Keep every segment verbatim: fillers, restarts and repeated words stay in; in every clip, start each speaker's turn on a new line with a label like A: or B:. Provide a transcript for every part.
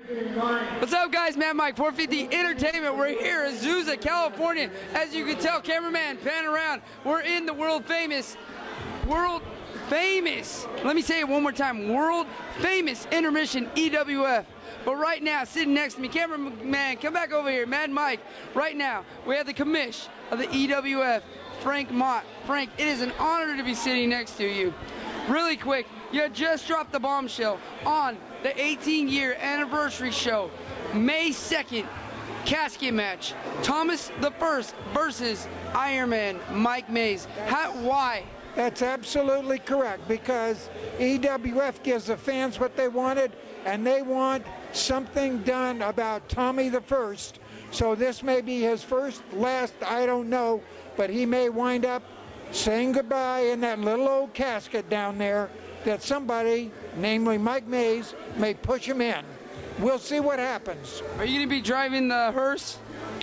A: What's up, guys? Mad Mike, four fifty Entertainment. We're here in Azusa, California. As you can tell, cameraman, pan around. We're in the world famous, world famous, let me say it one more time, world famous Intermission E W F. But right now, sitting next to me, cameraman, come back over here, Mad Mike. Right now, we have the commish of the E W F, Frank Mott. Frank, it is an honor to be sitting next to you. Really quick, you just dropped the bombshell on the eighteen year anniversary show, May second, casket match, Thomas the First versus Iron Man Mike Mays. How, why?
B: That's absolutely correct, because E W F gives the fans what they wanted, and they want something done about Tommy the First. So this may be his first, last, I don't know, but he may wind up saying goodbye in that little old casket down there that somebody, namely Mike Mays, may push him in. We'll see what happens.
A: Are you going to be driving the hearse?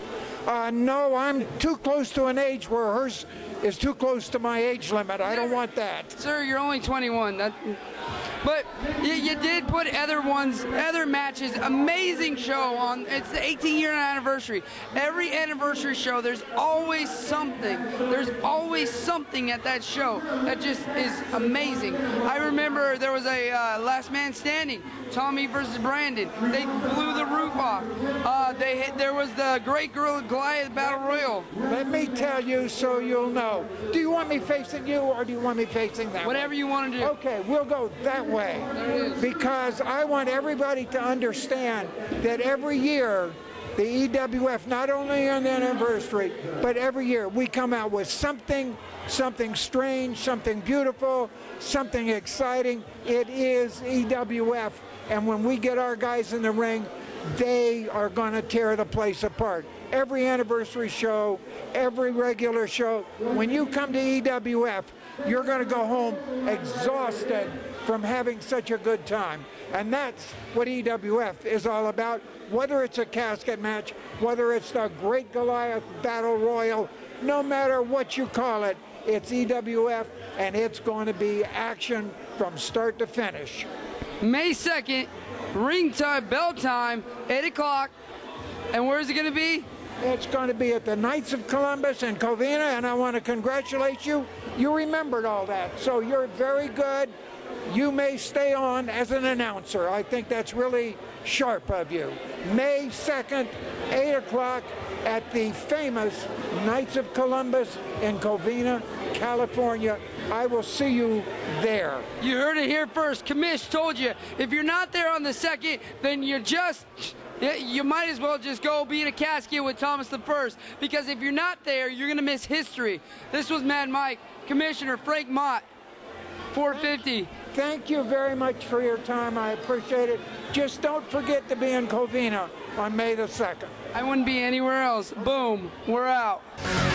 B: Uh, no, I'm too close to an age where a hearse is too close to my age limit. I don't want that.
A: Sir, you're only twenty-one. That, but you, you did put other ones, other matches, amazing show on. It's the eighteen year anniversary. Every anniversary show, there's always something. There's always something at that show that just is amazing. I remember there was a uh, Last Man Standing, Tommy versus Brandon. They blew the roof off. Uh, they hit, there was the Great Gorilla Goliath Battle Royal.
B: Let me tell you so you'll know. Do you want me facing you, or do you want me facing that
A: Whatever
B: way?
A: you want to do.
B: Okay, we'll go that way.
A: There it is.
B: Because I want everybody to understand that every year, the E W F, not only on the anniversary, but every year we come out with something, something strange, something beautiful, something exciting. It is E W F, and when we get our guys in the ring, they are going to tear the place apart. Every anniversary show, every regular show, when you come to E W F, you're going to go home exhausted from having such a good time. And that's what E W F is all about, whether it's a casket match, whether it's the Great Goliath Battle Royal, no matter what you call it, it's E W F, and it's going to be action from start to finish.
A: May second, ring time, bell time, eight o'clock. And where is it going to be?
B: It's going to be at the Knights of Columbus in Covina, and I want to congratulate you. You remembered all that, so you're very good. You may stay on as an announcer. I think that's really sharp of you. May second, eight o'clock at the famous Knights of Columbus in Covina, California. I will see you there.
A: You heard it here first. Commish told you, if you're not there on the second, then you're just... you might as well just go be in a casket with Thomas the First, because if you're not there, you're going to miss history. This was Mad Mike, Commissioner Frank Mott, four fifty.
B: Thank you very much for your time. I appreciate it. Just don't forget to be in Covina on May the second.
A: I wouldn't be anywhere else. Boom. We're out.